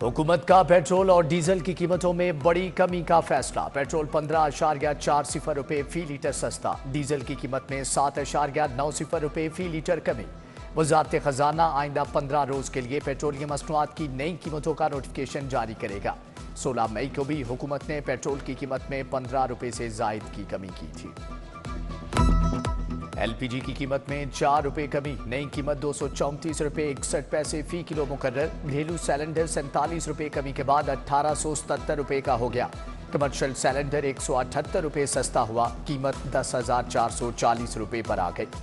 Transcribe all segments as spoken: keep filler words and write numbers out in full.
हुकूमत का पेट्रोल और डीजल की कीमतों में बड़ी कमी का फैसला। पेट्रोल पंद्रह अशारिया चार सिफर रुपये फी लीटर सस्ता, डीजल की कीमत में सात अशारिया नौ सिफर रुपये फी लीटर कमी। वजारत खजाना आइंदा पंद्रह रोज के लिए पेट्रोलियम मसनूआत की नई कीमतों का नोटिफिकेशन जारी करेगा। सोलह मई को भी हुकूमत ने पेट्रोल की कीमत में पंद्रह रुपये से जायद की कमी की थी। एलपीजी की कीमत में चार रुपए कमी, नई कीमत दो सौ चौंतीस रुपये इकसठ पैसे फी किलो मुकर्रर। घरेलू सिलेंडर सैंतालीस रुपये कमी के बाद अठारह सौ सतहत्तर रुपये का हो गया। कमर्शियल सिलेंडर एक सौ अठहत्तर रुपये सस्ता हुआ, कीमत दस हजार चार सौ चालीस रुपये पर आ गई।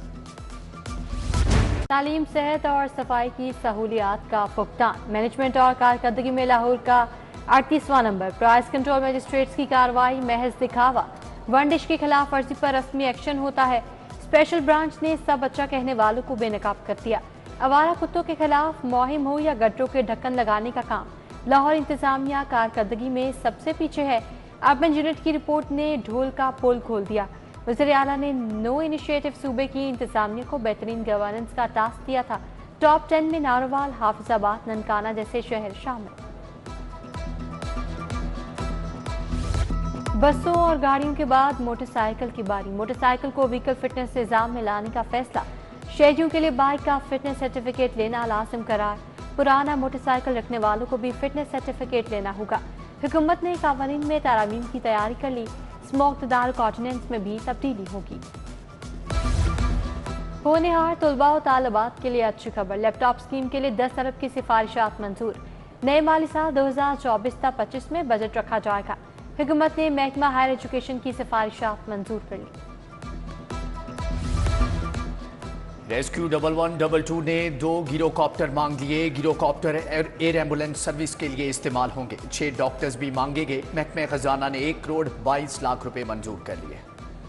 तालीम, सेहत और सफाई की सहूलियात का फुकदान, मैनेजमेंट और कारकर्दगी में लाहौर का अड़तीसवां नंबर। प्राइस कंट्रोल मजिस्ट्रेट्स की कार्रवाई महज दिखावा, वनडिश के खिलाफ वर्जी पर रस्मी एक्शन होता है। स्पेशल ब्रांच ने सब अच्छा कहने वालों को बेनकाब कर दिया। आवारा कुत्तों के खिलाफ मुहिम हो या गटरों के ढक्कन लगाने का काम, लाहौर इंतजामिया कारकर्दगी में सबसे पीछे है। अर्बन यूनिट की रिपोर्ट ने ढोल का पोल खोल दिया। वज़ीर आला ने नो इनिशिएटिव सूबे की इंतजामिया को बेहतरीन गवर्नेंस का टास्क दिया था। टॉप टेन में नारोवाल, हाफिजाबाद, ननकाना जैसे शहर शामिल। बसों और गाड़ियों के बाद मोटरसाइकिल की बारी। मोटरसाइकिल को व्हीकल फिटनेस निज़ाम में लाने का फैसला। शहरियों के लिए बाइक का फिटनेस सर्टिफिकेट लेना लाजिम करार। पुराना मोटरसाइकिल रखने वालों को भी फिटनेस सर्टिफिकेट लेना होगा। हुकूमत ने कानून में तारामीम की तैयारी कर ली। स्मोकदार ऑर्डिनेंस में भी तब्दीली होगी। होनहार तलबा और तालिबात के लिए अच्छी खबर, लैपटॉप स्कीम के लिए दस अरब की सिफारिशात मंजूर। नए माली साल दो हजार चौबीस तक पच्चीस में बजट रखा जाएगा। हुकूमत ने महकमा हायर एजुकेशन की सिफारिशात मंजूर कर ली। Rescue double one double two ने दो गिरोकॉप्टर मांग लिए। गिरोकॉप्टर एयर एम्बुलेंस सर्विस के लिए इस्तेमाल होंगे। छह डॉक्टर्स भी मांगे गए। महकमे खजाना ने एक करोड़ बाईस लाख रुपए मंजूर कर लिए।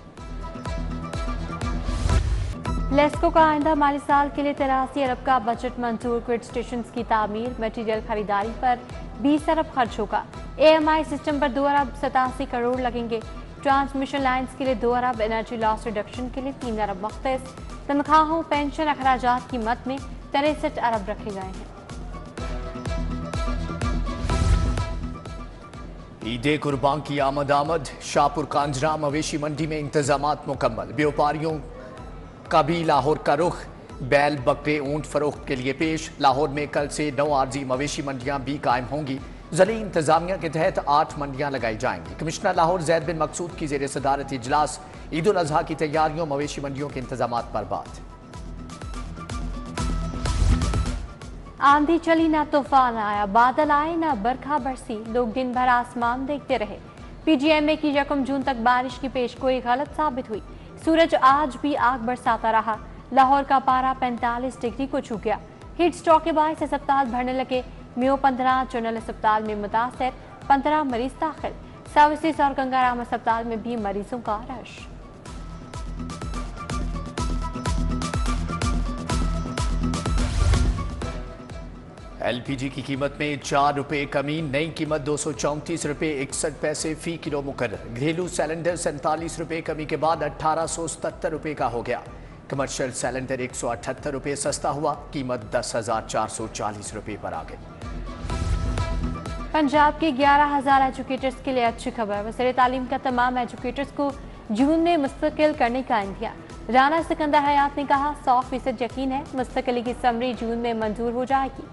लेस्को का आइंदा माली साल के लिए तिरासी अरब का बजट मंजूर। क्रिड स्टेशन की तामीर, मटीरियल खरीदारी पर बीस अरब खर्च होगा। एएमआई सिस्टम पर दो अरब सतासी करोड़ लगेंगे। ट्रांसमिशन लाइन्स के लिए दो अरब, एनर्जी लॉस रिडक्शन के लिए तीन अरब मख्तस। तनख्वाहों, पेंशन, अखराजात की मद में तिरसठ अरब रखे गए हैं। ईद कुर्बान की आमद आमद। शाहपुर कांजरा मवेशी मंडी में इंतजामात मुकम्मल। व्यापारियों का भी लाहौर का रुख। बैल, बकरे, ऊंट फरोख्त के लिए पेश। लाहौर में कल से नौ आर्जी मवेशी मंडियां भी कायम होंगी। ज़िली इंतजामिया के तहत आठ मंडियां लगाई जाएंगी। कमिश्नर लाहौर जैद बिन मकसूद की जेर सदारत इजलास। ईद उल अजहा की तैयारियों, मवेशी मंडियों के इंतजामात पर बात। आंधी चली ना तूफान आया, बादल आए ना बरखा बरसी, लोग दिन भर आसमान देखते रहे। पीजीएमए की यकम जून तक बारिश की पेशगोई गलत साबित हुई। सूरज आज भी आग बरसाता रहा। लाहौर का पारा पैंतालीस डिग्री को छू गया। हीट स्ट्रोक के बायस अस्पताल भरने लगे। मियो पंद्रह जनरल अस्पताल में मुतासर, पंद्रह मरीज दाखिल। सर्विसेज और गंगाराम अस्पताल में भी मरीजों का रश। एलपीजी की कीमत में चार रुपए कमी, नई कीमत दो सौ चौंतीस रुपये इकसठ पैसे फी किलो मुकर्रर। घरेलू सिलेंडर सैंतालीस रुपये कमी के बाद अठारह सौ सतहत्तर रुपये का हो गया। कमर्शियल सिलेंडर एक सौ अठहत्तर रुपये सस्ता हुआ, कीमत दस हजार चार सौ चालीस रुपये पर आ गई। पंजाब के ग्यारह हजार एजुकेटर्स के लिए अच्छी खबर। वज़ीर तालीम का तमाम एजुकेटर्स को जून में मुस्तकिल करने का इंदिया। राना सिकंदर हयात ने कहा, सौ फीसद यकीन है मुस्तकिली की समरी जून में मंजूर हो जाएगी।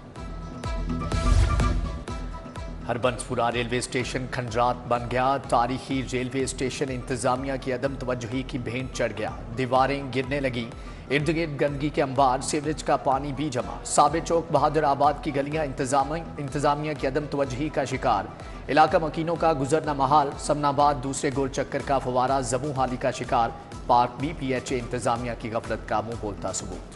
हरबंसपुरा रेलवे स्टेशन खंडरात बन गया। तारीखी रेलवे स्टेशन इंतजामिया की अदम तवज्जुही की भेंट चढ़ गया। दीवारें गिरने लगी, इर्द गिर्द गंदगी के अंबार, सीवरेज का पानी भी जमा। साबिर चौक, बहादुर आबाद की गलियां इंतजामिया की अदम तवज्जुही का शिकार। इलाका मकीनों का गुजरना महाल। समनाबाद दूसरे गोल चक्कर का फवारा जमू हाली का शिकार। Park B P H A इंतजामिया की गफलत का मुंह बोलता सबूत।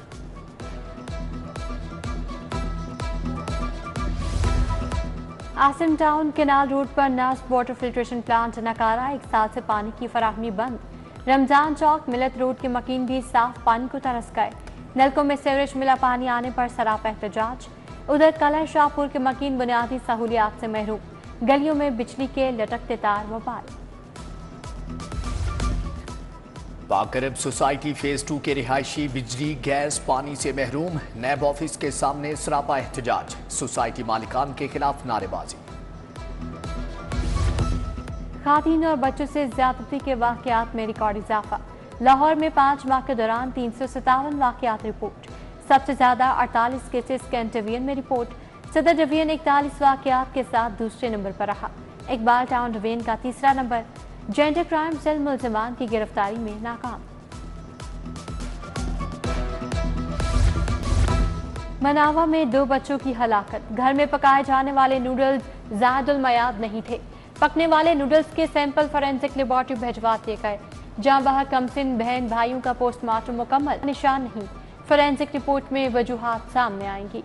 आसिम टाउन केनाल रोड पर नास्ट वाटर फिल्ट्रेशन प्लांट नकारा, एक साल से पानी की फराहमी बंद। रमजान चौक, मिलत रोड के मकीन भी साफ पानी को तरस गए। नलकों में सीवरेज मिला पानी आने पर सरापा एहतजाज। उधर कला शाहपुर के मकीन बुनियादी सहूलियात से महरूम। गलियों में बिजली के लटकते तार व बाल। पाक अरब सोसाइटी फेज टू के रिहायशी बिजली गैस पानी से महरूम, नैब ऑफिस के सामने सरापा एहतजाज, सोसाइटी मालिकान के खिलाफ नारेबाजी। खातून और बच्चों से ज्यादती के वाकयात में रिकॉर्ड इजाफा, लाहौर में पाँच माह के दौरान तीन सौ सत्तावन वाकयात रिपोर्ट, सबसे ज्यादा अड़तालीस केसेस कैंट डिवीजन में रिपोर्ट। सदर डिवीजन इकतालीस वाकयात के साथ दूसरे नंबर पर रहा, इकबाल टाउन डिवीजन का तीसरा नंबर। जेंडर क्राइम सेल मुलजमान की गिरफ्तारी में नाकाम। मनावा में दो बच्चों की हलाकत, घर में पकाए जाने वाले नूडल्स ज़ायदुल मयाद नहीं थे, पकने वाले नूडल्स के सैंपल फॉरेंसिक लेबोरेटरी भिजवा दिए गए। जहां वह कमसिन बहन भाइयों का पोस्टमार्टम मुकम्मल, निशान नहीं, फॉरेंसिक रिपोर्ट में वजूहात सामने आएंगी।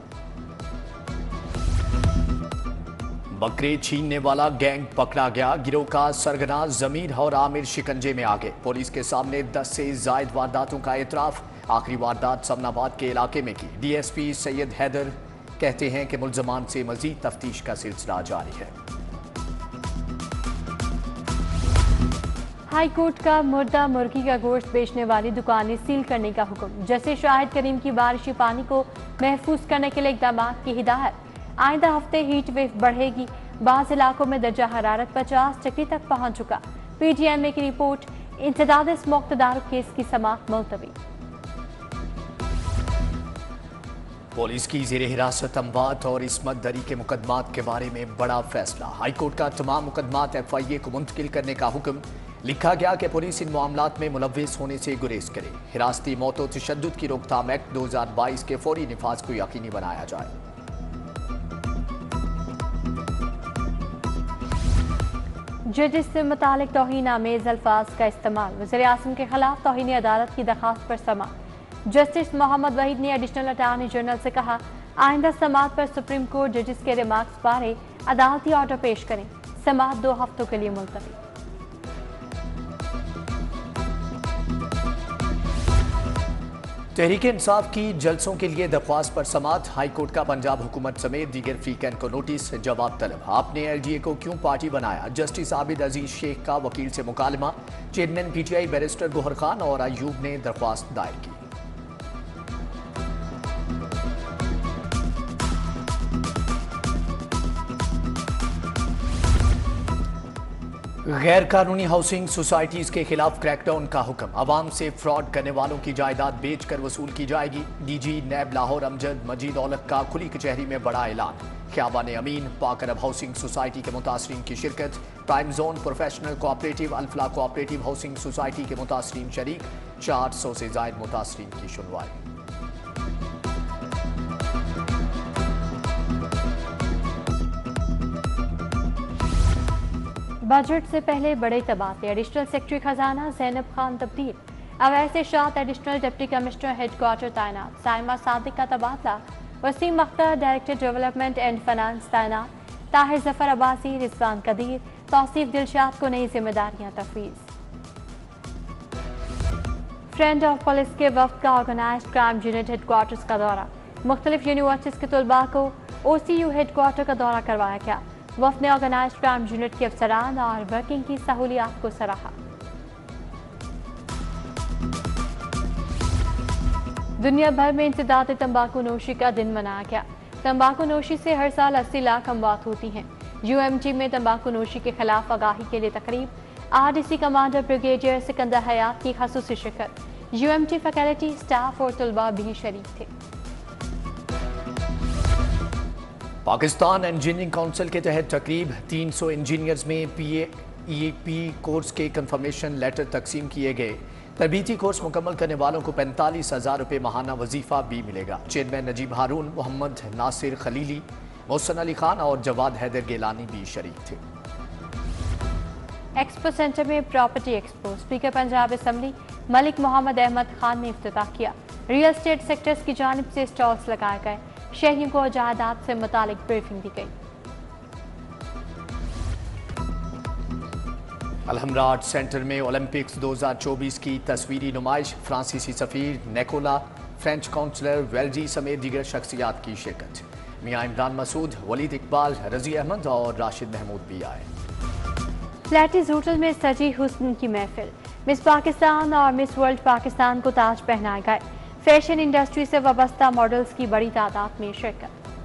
बकरे छीनने वाला गैंग पकड़ा गया, गिरोह का सरगना जमीर और आमिर शिकंजे में आ गए। पुलिस के सामने दस से जायद वारदातों का एतराफ, आखिरी वारदात समनाबाद के इलाके में की। डीएसपी सैयद हैदर कहते हैं कि मुलजमान से मजीद तफ्तीश का सिलसिला जारी है। हाई कोर्ट का मुर्दा मुर्गी का गोश्त बेचने वाली दुकानें सील करने का हुक्म, जैसे शाहिद करीम की बारिशी पानी को महफूज करने के लिए इकदाम की हिदायत। आइंदा हफ्ते हीट वेव बढ़ेगी, बाज़ इलाकों में दर्जा हरारत पचास डिग्री तक पहुंच चुका। पीटीएमए की रिपोर्ट, इंसदाद स्मोक तदारुक केस की समाअत मुलतवी। पुलिस की जेर हिरासत अमवात और इस्मत दरी के मुकदमात के बारे में बड़ा फैसला, हाईकोर्ट का तमाम मुकदमात एफ आई ए को मुंतकिल करने का हुक्म। लिखा गया कि पुलिस इन मामलात में मुलव्विस होने से गुरेज करे। हिरासती मौत और तशद्दुद की रोकथाम एक्ट दो हजार बाईस के फौरी निफाज को यकीनी बनाया जाए। जजिस से मुतालिक तौहीन आमेज अल्फाज का इस्तेमाल, वज़ीर आज़म के खिलाफ तौहीन अदालत की दरखास्त पर समाअत। जस्टिस मोहम्मद वहीद ने एडिशनल अटॉर्नी जनरल से कहा, आइंदा समाअत पर सुप्रीम कोर्ट जजिस के रिमार्क्स बारे अदालती ऑर्डर पेश करें। समाअत दो हफ्तों के लिए मुलतवी। तहरीक इंसाफ की जलसों के लिए दरख्वास्त पर समाअत, हाईकोर्ट का पंजाब हुकूमत समेत दीगर फ्रीकैन को नोटिस, जवाब तलब। आपने एलजीए को क्यों पार्टी बनाया, जस्टिस आबिद अजीज शेख का वकील से मुकालमा। Chairman PTI barrister Gohar Khan और अयूब ने दरख्वास्त दायर की। गैर कानूनी हाउसिंग सोसाइटीज के खिलाफ क्रैकडाउन का हुक्म, अवाम से फ्रॉड करने वालों की जायदाद बेचकर वसूल की जाएगी। डीजी नैब लाहौर अमजद मजीद औलख का खुली कचहरी में बड़ा ऐलान। ख्याबान अमीन, पाक अरब हाउसिंग सोसाइटी के मुतासरीन की शिरकत। Time zone professional cooperative Alfalah cooperative housing society के मुतासरीन शरीक। चार सौ से जायद मुतासरीन की सुनवाई। बजट से पहले बड़े तबादले, एडिशनल सेक्रेटरी खजाना जैनब खान तब्दील। Awais Irshad additional deputy commissioner headquarter तैनात। साइमा सादिक का तबादला। Waseem Akhtar director development and finance तैनात। ताहिर जफर अब्बासी, रिजवान कदीर, तौसीफ दिलशाद को नई जिम्मेदारियां तफवीज। फ्रेंड ऑफ पुलिस के वफ्द का ऑर्गेनाइज्ड क्राइम यूनिट हेडक्वार्टर्स का दौरा। मुख्तलिफ यूनिवर्सिटीज के तलबा को ओ सी यू हेडक्वार्टर का दौरा करवाया गया। वफ्द ने ऑर्गेनाइज्ड क्राइम यूनिट के अफसरान और वर्किंग की सहूलियात को सराहा। दुनिया भर में इंसदाद तंबाकू नोशी का दिन मनाया गया। तंबाकू नोशी से हर साल अस्सी लाख अमवात होती हैं। यूएमटी में तंबाकू नोशी के खिलाफ आगाही के लिए तकरीब, RDC commander brigadier Sikandar Hayat की खसूसी शिरकत। यूएमटी फैकल्टी, स्टाफ और तलबा भी शरीक थे। पाकिस्तान इंजीनियरिंग काउंसिल के तहत तकरीब तीन सौ इंजीनियर्स में पीए ईपी कोर्स के कंफर्मेशन लेटर तकसीम किए गए। तरबीती कोर्स मुकम्मल करने वालों को पैंतालीस हजार रुपये माहाना वजीफा भी मिलेगा। चेयरमैन नजीब हारून, मोहम्मद नासिर खलीली, मोहसन अली खान और जवाद हैदर गेलानी भी शरीक थे। एक्सपो सेंटर में property expo, speaker Punjab assembly Malik Mohammad Ahmad Khan ने इफ्तिताह किया। रियल एस्टेट सेक्टर्स की जानिब से स्टॉल्स लगाए गए। शहरियों को जायदाद से मुतालिक ब्रीफिंग दी गई। अलहमरा आर्ट सेंटर में ओलंपिक्स दो हजार चौबीस की तस्वीरी नुमाइश, फ्रांसीसी सफीर नेकोला, फ्रेंच काउंसलर वेल्जी समेत दीगर शख्सियात की शिरकत। मियां इमरान मसूद, वलीद इकबाल, रजी अहमद और राशिद महमूद भी आए। फ्लैटिस होटल में सजी हुस्न की महफिल, मिस पाकिस्तान और मिस वर्ल्ड पाकिस्तान को ताज पहनाए गए। फैशन इंडस्ट्री से वाबस्ता मॉडल्स की बड़ी तादाद में शिरकत।